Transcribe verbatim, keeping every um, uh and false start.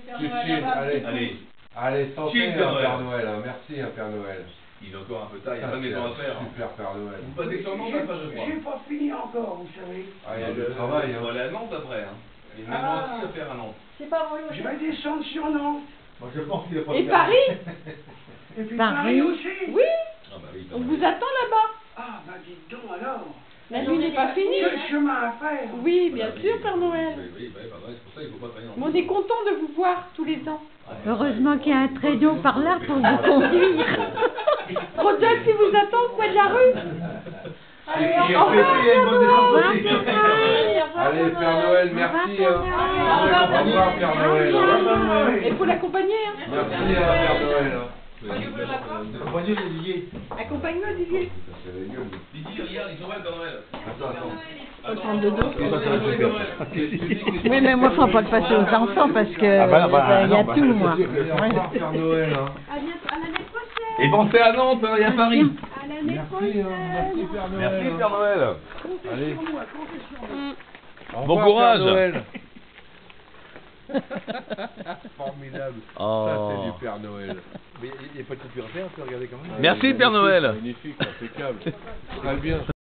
Chill, chill, allez. Allez. Allez, santé, Chill, hein, Père Noël. Père Noël. hein. Merci, hein, Père Noël. Il est encore un peu tard, il n'y a Ah, pas de maison à c'est faire. Super Père Noël. Vous passez sur Nantes après, je crois. J'ai pas fini encore, vous savez. Ah, il y a du travail. On va Hein. aller à Nantes après. Hein. Il y a une maison Ah. aussi à faire à Nantes. C'est pas vrai. Je vais descendre sur Nantes. Moi je pense qu'il n'y a pas Et Paris? Et puis Paris. Paris aussi. Oui. Ah bah oui, On vous attend là-bas. Ah, bah dites donc alors. La nuit n'est pas finie. Quel chemin à faire. Oui, bien sûr, Père Noël. Oui, oui, oui, bah, ouais, c'est pour ça qu'il ne faut pas travailler en Mais on est content de vous voir tous les ans. Heureusement qu'il y a un traîneau par là pour vous conduire. Rodolphe, il vous attend au coin de la rue. Allez, Et au en fait, il y a une bonne revoir. défense. Allez, Père Noël, merci. Hein. Au revoir, Père Noël. hein. Il faut l'accompagner. Hein. Merci, hein, Père Noël. hein. Accompagnez Olivier. Accompagne-moi, Didier. Ça fait gueule. Didier, regarde, ils sont là, Père Noël. Attends, attends. Faut prendre de dos. Oui, mais moi, faut pas le passer aux enfants parce que Ah bah, bah, ben, il y a non, bah, tout, moi. Allez, au revoir, Père Noël. hein. À bientôt, à l'année prochaine. Et pensez à Nantes hein, et à Paris. À l'année Merci, prochaine. hein. Merci, Père Noël. Merci hein. Père Noël. Allez. Mm. Au Bon revoir, courage. Père Noël. Formidable. Oh. Ça, c'est du Père Noël. Mais il n'y a pas de coupure à faire, on peut regarder quand même. Merci, Père Noël. Magnifique, impeccable. Très bien.